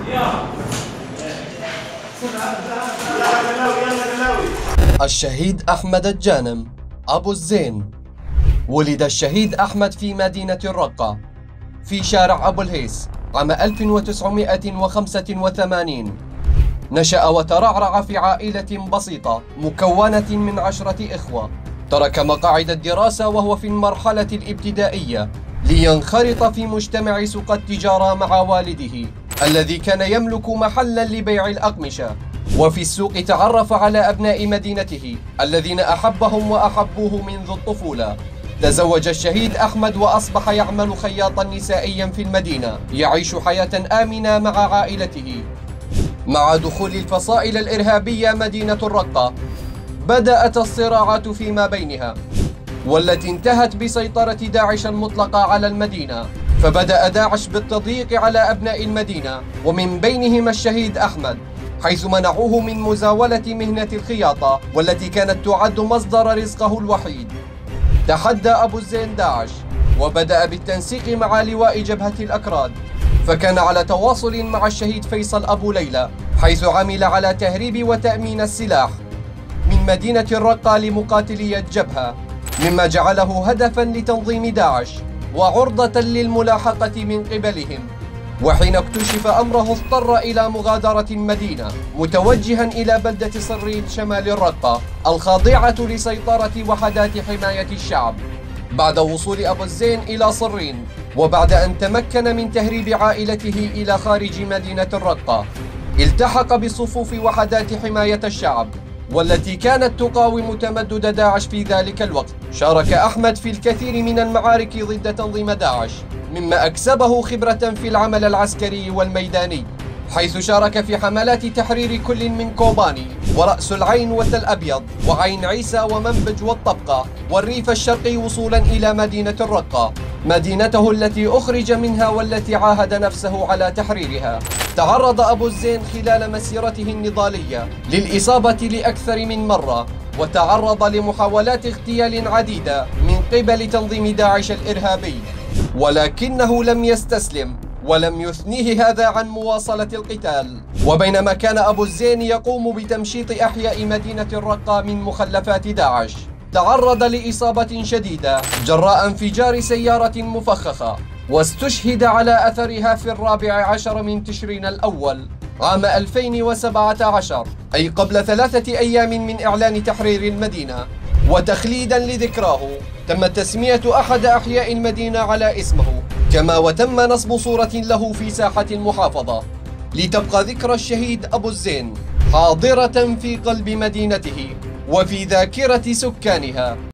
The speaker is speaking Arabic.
الشهيد أحمد الجانم أبو الزين. ولد الشهيد أحمد في مدينة الرقة في شارع أبو الهيس عام 1985. نشأ وترعرع في عائلة بسيطة مكونة من 10 إخوة. ترك مقاعد الدراسة وهو في المرحلة الابتدائية لينخرط في مجتمع سوق التجارة مع والده الذي كان يملك محلا لبيع الأقمشة. وفي السوق تعرف على أبناء مدينته الذين أحبهم وأحبوه منذ الطفولة. تزوج الشهيد أحمد وأصبح يعمل خياطا نسائيا في المدينة، يعيش حياة آمنة مع عائلته. مع دخول الفصائل الإرهابية مدينة الرقة بدأت الصراعات فيما بينها، والتي انتهت بسيطرة داعش المطلقة على المدينة. فبدأ داعش بالتضييق على أبناء المدينة ومن بينهم الشهيد أحمد، حيث منعوه من مزاولة مهنة الخياطة والتي كانت تعد مصدر رزقه الوحيد. تحدى أبو الزين داعش وبدأ بالتنسيق مع لواء جبهة الأكراد، فكان على تواصل مع الشهيد فيصل أبو ليلى، حيث عمل على تهريب وتأمين السلاح من مدينة الرقة لمقاتلي الجبهة، مما جعله هدفا لتنظيم داعش وعرضة للملاحقة من قبلهم. وحين اكتشف أمره اضطر إلى مغادرة المدينة متوجها إلى بلدة صرين شمال الرقة الخاضعة لسيطرة وحدات حماية الشعب. بعد وصول أبو الزين إلى صرين وبعد أن تمكن من تهريب عائلته إلى خارج مدينة الرقة، التحق بصفوف وحدات حماية الشعب والتي كانت تقاوم تمدد داعش في ذلك الوقت. شارك أحمد في الكثير من المعارك ضد تنظيم داعش، مما أكسبه خبرة في العمل العسكري والميداني، حيث شارك في حملات تحرير كل من كوباني ورأس العين وتل أبيض وعين عيسى ومنبج والطبقة والريف الشرقي، وصولا إلى مدينة الرقة، مدينته التي أخرج منها والتي عاهد نفسه على تحريرها. تعرض أبو الزين خلال مسيرته النضالية للإصابة لأكثر من مرة، وتعرض لمحاولات اغتيال عديدة من قبل تنظيم داعش الإرهابي، ولكنه لم يستسلم ولم يثنيه هذا عن مواصلة القتال. وبينما كان أبو الزين يقوم بتمشيط أحياء مدينة الرقة من مخلفات داعش، تعرض لإصابة شديدة جراء انفجار سيارة مفخخة، واستشهد على أثرها في 14 من تشرين الأول عام 2017، أي قبل 3 أيام من إعلان تحرير المدينة. وتخليدا لذكراه تم تسمية أحد أحياء المدينة على اسمه، كما وتم نصب صورة له في ساحة المحافظة، لتبقى ذكرى الشهيد أبو الزين حاضرة في قلب مدينته وفي ذاكرة سكانها.